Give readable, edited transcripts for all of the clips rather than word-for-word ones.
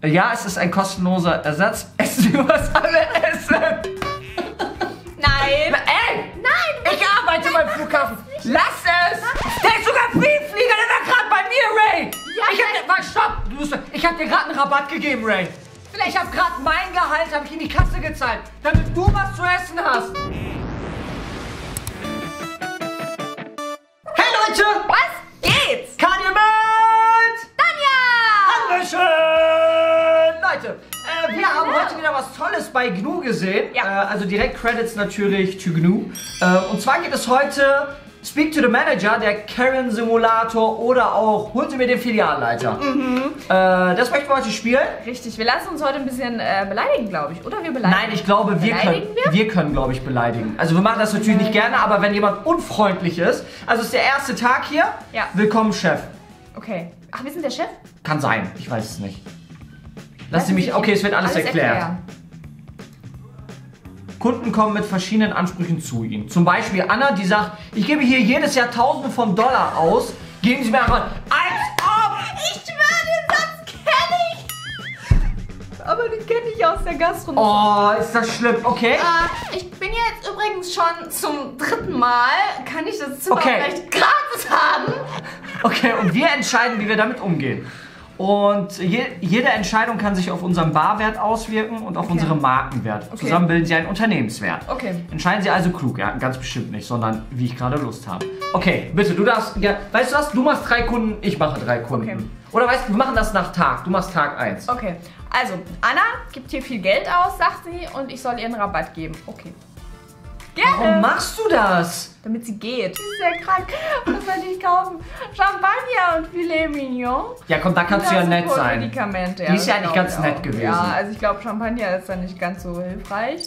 Ja, es ist ein kostenloser Ersatz. Essen Sie was alle essen. Nein. Ey! Nein! Ich arbeite beim Flughafen. Lass es! Der ist sogar Briefflieger, der war gerade bei mir, Ray! Ja, Stopp! Ich hab dir gerade einen Rabatt gegeben, Ray. Ich habe gerade mein Gehalt in die Kasse gezahlt, damit du was zu essen hast. Hey Leute! Was geht's? Kann ihr mit? Tanja! Hallöchen! Leute, wir haben heute wieder was Tolles bei GNU gesehen. Ja. Also direkt Credits natürlich to GNU. Und zwar geht es heute Speak to the Manager, der Karen Simulator oder auch Holen Sie mir den Filialleiter. Das möchten wir heute spielen. Richtig, wir lassen uns heute ein bisschen beleidigen, glaube ich. Oder wir beleidigen? Nein, ich glaube, wir können, glaube ich, beleidigen. Also wir machen das natürlich nicht gerne, aber wenn jemand unfreundlich ist, also es ist der erste Tag hier. Ja. Willkommen, Chef. Okay. Ach, wir sind der Chef? Kann sein, ich weiß es nicht. Lass Sie mich, okay, es wird alles erklärt. Kunden kommen mit verschiedenen Ansprüchen zu Ihnen. Zum Beispiel Anna, die sagt, ich gebe hier jedes Jahr Tausende von Dollar aus. Geben Sie mir einfach als ob! Ich schwöre, den Satz kenne ich! Aber den kenne ich aus der Gastronomie. Oh, ist das schlimm, okay? Ich bin jetzt übrigens schon zum 3. Mal. Kann ich das Zimmer Okay. vielleicht gratis haben? Okay, und wir entscheiden, wie wir damit umgehen. Und jede Entscheidung kann sich auf unseren Barwert auswirken und auf unseren Markenwert. Okay. Zusammen bilden sie einen Unternehmenswert. Okay. Entscheiden Sie also klug, ja, ganz bestimmt nicht, sondern wie ich gerade Lust habe. Okay, bitte, du darfst, ja, weißt du was, du machst 3 Kunden, ich mache 3 Kunden. Okay. Oder weißt du, wir machen das nach Tag, du machst Tag 1. Okay, also Anna gibt hier viel Geld aus, sagt sie, und ich soll ihr einen Rabatt geben. Okay. Gerne. Warum machst du das? Damit sie geht. Sie ist sehr krank. Was soll ich kaufen? Champagner und Filet Mignon. Ja komm, da kannst du ja nett sein. Medikamente. Die ist ja das eigentlich glaub ganz ich nett auch. gewesen. Ja, also ich glaube, Champagner ist dann nicht ganz so hilfreich.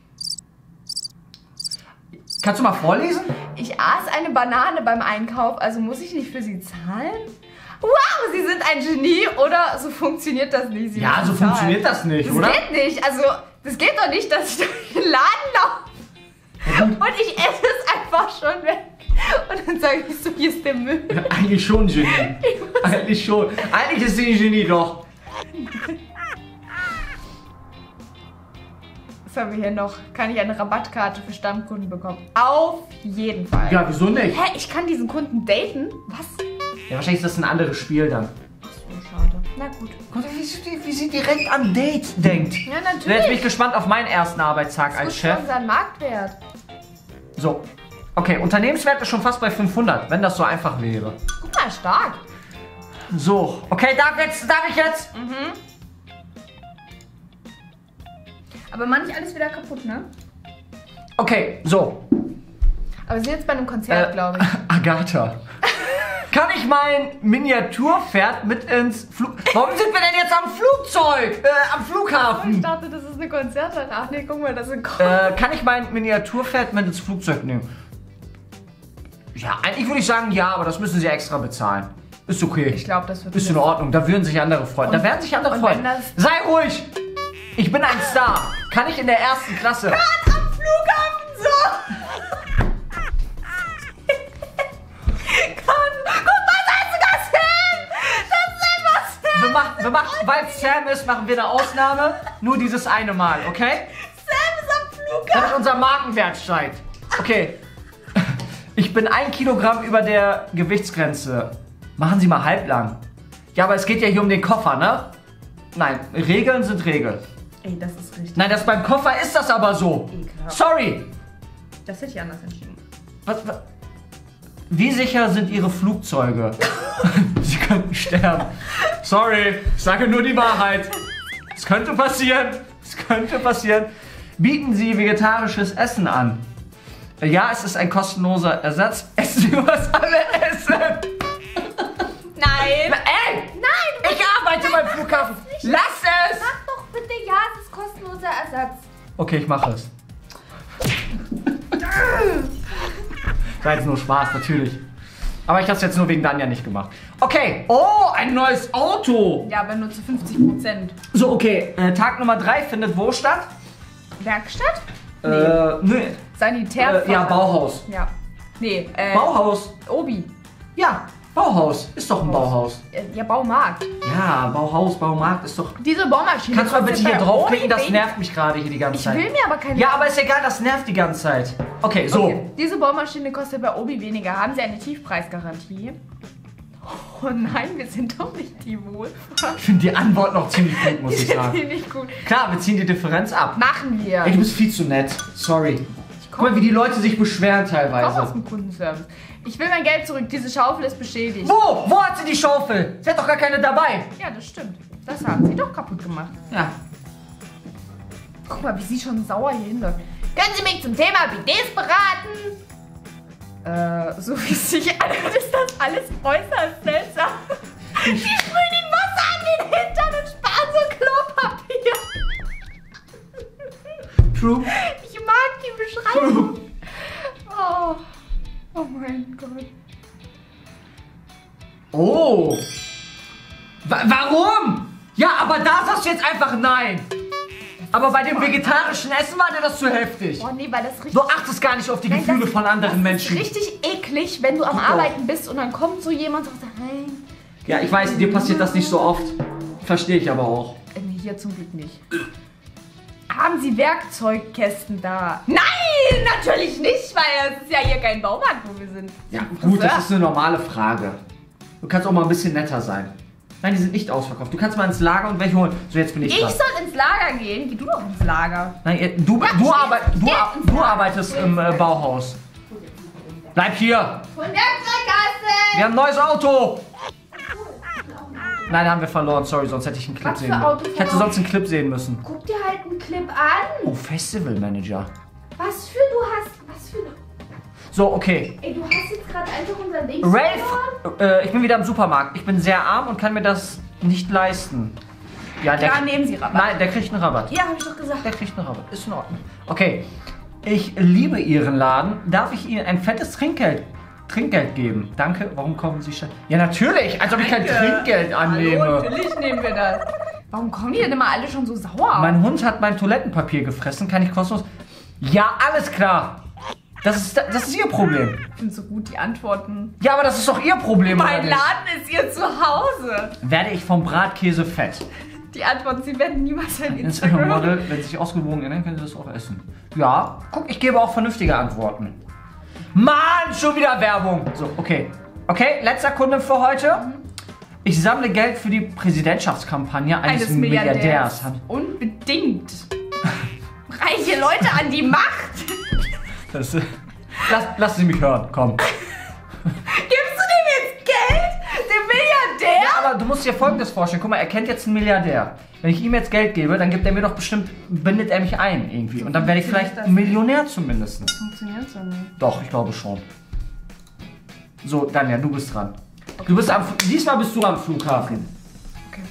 Kannst du mal vorlesen? Ich aß eine Banane beim Einkauf, also muss ich nicht für sie zahlen? Wow, Sie sind ein Genie, oder so funktioniert das nicht. Sie Ja, müssen so zahlen. funktioniert das nicht, Das oder? geht nicht, also das geht doch nicht, dass ich durch den Laden laufe und ich esse es einfach schon weg. Und dann sage ich so, hier ist der Müll. Eigentlich schon Genie. Eigentlich schon. Eigentlich ist sie ein Genie, doch. Was haben wir hier noch? Kann ich eine Rabattkarte für Stammkunden bekommen? Auf jeden Fall. Ja, wieso nicht? Hä, ich kann diesen Kunden daten? Was? Ja, wahrscheinlich ist das ein anderes Spiel dann. Ach so, schade. Na gut. Gott, wie sie direkt an Date denkt. Ja, So, jetzt bin natürlich. ich gespannt auf meinen ersten Arbeitstag als Gut Chef. für unseren Marktwert. So. Okay, Unternehmenswert ist schon fast bei 500, wenn das so einfach wäre. Guck mal, stark. So, okay, darf ich jetzt? Aber mach nicht alles wieder kaputt, ne? Okay, so. Aber wir sind jetzt bei einem Konzert, glaube ich. Agatha. Kann ich mein Miniaturpferd mit ins Flug... Warum sind wir denn jetzt am Flugzeug? Am Ich Flughafen? dachte, das ist eine Konzerthalle. Ach nee, guck mal, das sind Kann ich mein Miniaturpferd mit ins Flugzeug nehmen? Ja, eigentlich würde ich sagen ja, aber das müssen sie extra bezahlen. Ist okay. Ich glaube, das wird... Ist in Ordnung, da würden sich andere freuen. Da werden sich andere und freuen. wenn das- Sei ruhig! Ich bin ein Star. Kann ich in der 1. Klasse... Am Flughafen so! Guck mal, da ist sogar Sam! Das ist einfach Sam! Weil Sam ist, machen wir eine Ausnahme. Nur dieses eine Mal, okay? Sam ist am Flughafen! Damit unser Markenwert steigt. Okay. Ich bin 1 Kilogramm über der Gewichtsgrenze. Machen Sie mal halblang. Ja, aber es geht ja hier um den Koffer, ne? Nein, Regeln sind Regeln. Ey, das ist richtig. Nein, beim Koffer ist das aber so. Ekelhaft. Sorry. Das hätte ich anders entschieden. Was? Wie sicher sind Ihre Flugzeuge? Sie könnten sterben. Sorry, ich sage nur die Wahrheit. Es könnte passieren. Es könnte passieren. Bieten Sie vegetarisches Essen an? Ja, es ist ein kostenloser Ersatz. Essen Sie was alle essen. Nein! Ey! Nein! Ich arbeite beim Flughafen. Lass es! Sag doch bitte ja, es ist kostenloser Ersatz. Okay, ich mache es. War jetzt nur Spaß, natürlich. Aber ich habe es jetzt nur wegen Danja nicht gemacht. Okay. Oh, ein neues Auto. Ja, aber nur zu 50%. So, okay. Tag Nummer 3 findet wo statt? Werkstatt? Nee. Sanitär. Ja, Bauhaus. Ja. Nee, Bauhaus. Obi. Ja. Bauhaus. Ist doch ein Bauhaus. Ja, Baumarkt. Ja, Bauhaus, Baumarkt ist doch... Diese Bohrmaschine. Kannst du mal bitte hier kostet bei draufklicken? Das Obi nervt mich gerade hier die ganze Ich Zeit. will mir aber keine... Ja, aber ist egal, das nervt die ganze Zeit. Okay, so. Okay. Diese Bohrmaschine kostet bei Obi weniger. Haben Sie eine Tiefpreisgarantie? Oh nein, wir sind doch nicht die Wohlfahrt. Ich finde die Antwort noch ziemlich gut, muss ich Die sagen. nicht gut. Klar, wir ziehen die Differenz ab. Machen wir. Ey, du bist viel zu nett. Sorry. Guck mal, wie die Leute sich beschweren Komm aus teilweise. dem Kundenservice. Ich will mein Geld zurück. Diese Schaufel ist beschädigt. Wo? Wo hat sie die Schaufel? Sie hat doch gar keine dabei. Ja, das stimmt. Das haben sie doch kaputt gemacht. Ja. Guck mal, wie sie schon sauer hier hinläuft. Können Sie mich zum Thema BDs beraten? So wie es sich anhört, ist das alles äußerst seltsam. Die sprühen ihnen Wasser an den Hintern und sparen so Klopapier. True. Ich mag die Beschreibung. Oh. Oh mein Gott. Oh. Warum? Ja, aber da sagst du jetzt einfach nein. Aber bei dem vegetarischen Essen war dir das zu heftig. Oh nee, weil das richtig... Du achtest gar nicht auf die Gefühle von anderen Menschen. Das ist richtig eklig, wenn du am Arbeiten bist und dann kommt so jemand und sagt, hey. Ja, ich weiß, dir passiert das nicht so oft. Verstehe ich aber auch. Nee, hier zum Glück nicht. Haben Sie Werkzeugkästen da? Nein, natürlich nicht, weil es ist ja hier kein Baumarkt, wo wir sind. Ja, gut, das ist eine normale Frage. Du kannst auch mal ein bisschen netter sein. Nein, die sind nicht ausverkauft. Du kannst mal ins Lager und welche holen. So, jetzt bin ich Ich dran. soll ins Lager gehen? Geh du doch ins Lager. Nein, Ja, du arbeitest im Bauhaus. Bleib hier. Von Werkzeugkasse! Wir haben ein neues Auto. Nein, da haben wir verloren. Sorry, sonst hätte ich einen Clip Was für sehen Auto müssen. Ich hätte sonst einen Clip sehen müssen. Guck dir halt einen Clip an. Oh, Festival Manager. Was für du hast. Was für. So, okay. Ey, du hast jetzt gerade einfach unser Ding. Ralph, ich bin wieder im Supermarkt. Ich bin sehr arm und kann mir das nicht leisten. Ja, Ja, nehmen Sie Rabatt. Nein, der kriegt einen Rabatt. Ja, hab ich doch gesagt. Der kriegt einen Rabatt. Ist in Ordnung. Okay. Ich liebe Ihren Laden. Darf ich Ihnen ein fettes Trinkgeld geben? Danke. Warum kommen Sie schon? Ja, natürlich. Als ob ich kein Trinkgeld annehme. Hallo, natürlich nehmen wir das. Warum kommen die denn immer alle schon so sauer? Mein Hund hat mein Toilettenpapier gefressen. Kann ich kostenlos... Ja, alles klar. Das ist Ihr Problem. Ich finde so gut die Antworten. Ja, aber das ist doch Ihr Problem, oder Mein nicht? Laden ist Ihr Zuhause. Werde ich vom Bratkäse fett? Die Antworten, Sie werden niemals ein Instagram-Model, wenn Sie sich ausgewogen ernähren, können Sie das auch essen. Ja, guck, ich gebe auch vernünftige Antworten. Mann, schon wieder Werbung. So, okay. Okay, letzter Kunde für heute. Ich sammle Geld für die Präsidentschaftskampagne eines Milliardärs. Unbedingt. Reiche Leute an die Macht. Lass Sie mich hören, komm. Gibst du dem jetzt Geld? Dem Milliardär? Ja, aber du musst dir Folgendes vorstellen. Guck mal, er kennt jetzt einen Milliardär. Wenn ich ihm jetzt Geld gebe, dann gibt er mir doch bestimmt, bindet er mich ein irgendwie. Und dann werde ich vielleicht ein Millionär zumindest. Funktioniert so nicht. Doch, ich glaube schon. So, Danja, du bist dran. Du bist diesmal bist du am Flughafen. Okay.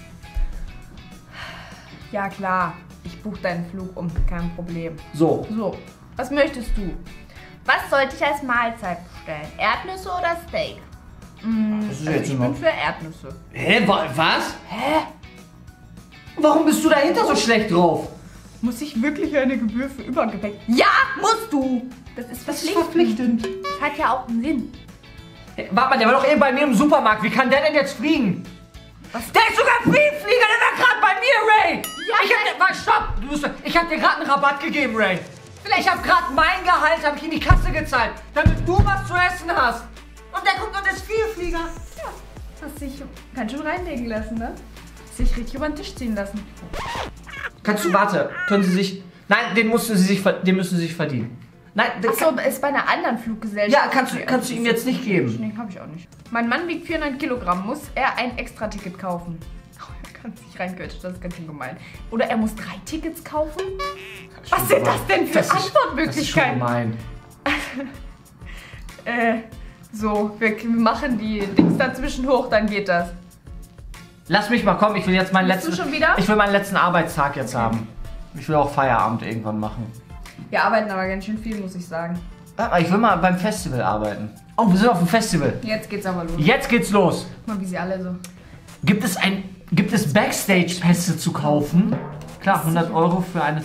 Ja klar, ich buche deinen Flug um, kein Problem. So. So, was möchtest du? Was sollte ich als Mahlzeit bestellen? Erdnüsse oder Steak? Das ist Also jetzt ich noch. bin für Erdnüsse. Hä, was? Hä? Warum bist du dahinter so schlecht drauf? Muss ich wirklich eine Gebühr für Übergepäck? Ja, musst du! Das ist verpflichtend. Das hat ja auch einen Sinn. Hey, warte mal, der war doch eben bei mir im Supermarkt. Wie kann der denn jetzt fliegen? Was? Der ist sogar Fliegenflieger, der war gerade bei mir, Ray! Ja, Stopp! Ich hab dir gerade einen Rabatt gegeben, Ray. Vielleicht- Ich hab gerade mein Gehalt, hab ich in die Kasse gezahlt, damit du was zu essen hast. Und der kommt und ist Vielflieger. Ja, hast dich ganz schön reinlegen lassen, ne? Hast dich richtig über den Tisch ziehen lassen. Können Sie sich... Nein, den müssen Sie sich verdienen. Nein, Achso, ist bei einer anderen Fluggesellschaft. ja, kannst du ihm jetzt nicht geben. Nee, hab ich auch nicht. Mein Mann wiegt 400 Kilogramm. Muss er ein Extra-Ticket kaufen? Oh, er kann sich reinquetschen, das ist ganz schön gemein. Oder er muss 3 Tickets kaufen? Was sind das denn für Antwortmöglichkeiten? Das ist schon gemein. So, wir machen die Dings dazwischen hoch, dann geht das. Lass mich mal kommen, ich will jetzt meinen Bist du letzten... schon wieder? Ich will meinen letzten Arbeitstag jetzt haben. Ich will auch Feierabend irgendwann machen. Wir arbeiten aber ganz schön viel, muss ich sagen. Aber ich will mal beim Festival arbeiten. Oh, wir sind auf dem Festival. Jetzt geht's aber los. Jetzt geht's los. Guck mal, wie sie alle so... Gibt es Backstage-Pässe zu kaufen? Klar, 100 Euro für eine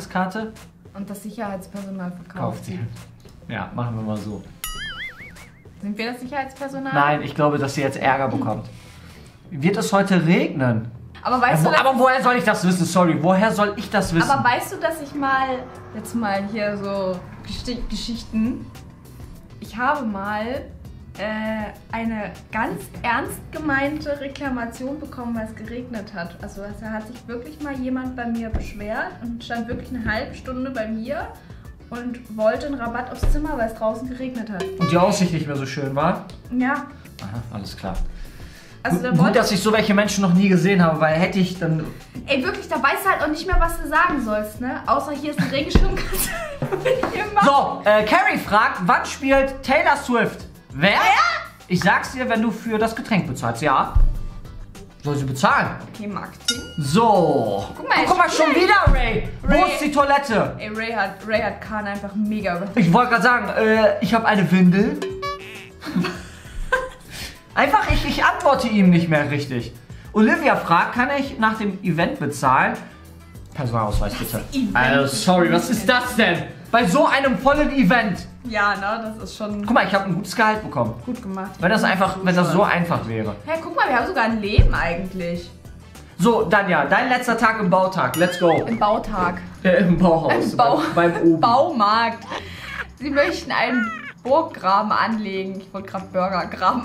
2-Tageskarte. Und das Sicherheitspersonal verkauft Kauft sie. sie. Ja, machen wir mal so. Sind wir das Sicherheitspersonal? Nein, ich glaube, dass sie jetzt Ärger bekommt. Wird es heute regnen? Aber weißt du, aber woher soll ich das wissen? Sorry, woher soll ich das wissen? aber weißt du, dass ich jetzt mal hier so Geschichten, ich habe mal eine ganz ernst gemeinte Reklamation bekommen, weil es geregnet hat. Also da hat sich wirklich mal jemand bei mir beschwert und stand wirklich eine halbe Stunde bei mir und wollte einen Rabatt aufs Zimmer, weil es draußen geregnet hat. Und die Aussicht nicht mehr so schön war? Ja. Aha, alles klar. Also da Gut, dass ich so welche Menschen noch nie gesehen habe, weil hätte ich dann... Ey, wirklich, da weißt du halt auch nicht mehr, was du sagen sollst, ne? Außer hier ist ein Regenschirm. So, Carrie fragt, wann spielt Taylor Swift? Wer? Ja? Ich sag's dir, wenn du für das Getränk bezahlst, ja? Soll sie bezahlen? Okay, Marketing. So. Guck mal schon wieder, Ray. Wo ist die Toilette? Ey, Ray hat Kahn einfach mega überrascht. Ich wollte gerade sagen, ich habe eine Windel. Einfach, ich antworte ihm nicht mehr richtig. Olivia fragt, kann ich nach dem Event bezahlen? Personalausweis bitte. Also, sorry, was ist das denn? Bei so einem vollen Event. Ja, ne, das ist schon Guck mal, ich habe ein gutes Gehalt bekommen. gut gemacht. Wenn das so einfach wäre. Hey, guck mal, wir haben sogar ein Leben eigentlich. So, Danja, dein letzter Tag im Bautag. Let's go. Im Bautag. Im Bauhaus. Beim Oben. Baumarkt. Sie möchten einen Burggraben anlegen. Ich wollte gerade Burgergraben.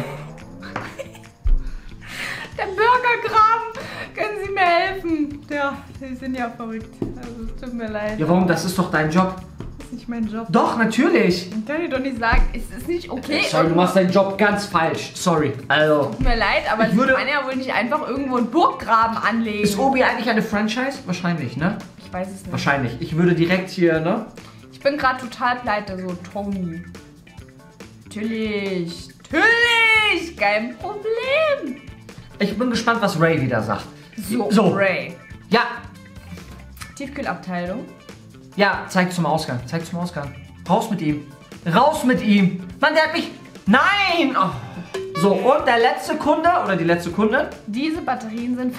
Der Burgergraben. Können Sie mir helfen? Ja, Sie sind ja verrückt. Also, es tut mir leid. Ja, warum? Das ist doch dein Job. Das ist nicht mein Job. Doch, natürlich. Ich kann dir doch nicht sagen, es ist nicht okay. Sorry, du machst deinen Job ganz falsch. Sorry. Also. Tut mir leid, aber Ich würde- Sie kann ja wohl nicht einfach irgendwo einen Burggraben anlegen. Ist Obi eigentlich eine Franchise? Wahrscheinlich, ne? Ich weiß es nicht. Wahrscheinlich. Ich würde direkt hier, ne? Ich bin gerade total pleite, so Tony. Natürlich, kein Problem. Ich bin gespannt, was Ray wieder sagt. So. Ray. Ja, Tiefkühlabteilung. ja, zeig zum Ausgang. Zeig zum Ausgang. Raus mit ihm. Raus mit ihm. Mann, der hat mich... Nein! Oh. So, und der letzte Kunde oder die letzte Kundin? Diese Batterien sind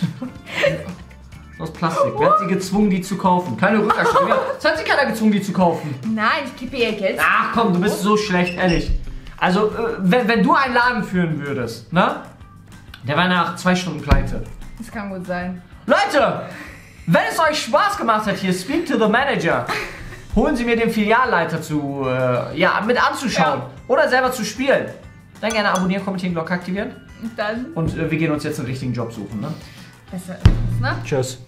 Aus Plastik. Wer hat sie gezwungen, die zu kaufen? Keine Rückerstattung. Es hat sie keiner gezwungen, die zu kaufen. Nein, ich gebe ihr Geld. Ach komm, du bist so schlecht, ehrlich. Also, wenn du einen Laden führen würdest, ne? Der war nach 2 Stunden pleite. Das kann gut sein. Leute, wenn es euch Spaß gemacht hat hier, speak to the manager. Holen Sie mir den Filialleiter mit anzuschauen oder selber zu spielen. Dann gerne abonnieren, kommentieren, Glocke aktivieren. Und dann Und wir gehen uns jetzt einen richtigen Job suchen, ne? besser ist es, ne? Tschüss.